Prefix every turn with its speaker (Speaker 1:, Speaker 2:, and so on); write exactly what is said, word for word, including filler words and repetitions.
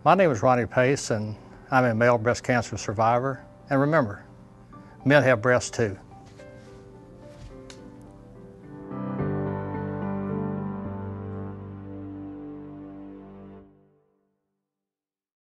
Speaker 1: My name is Ronnie Pace, and I'm a male breast cancer survivor. And remember, men have breasts too.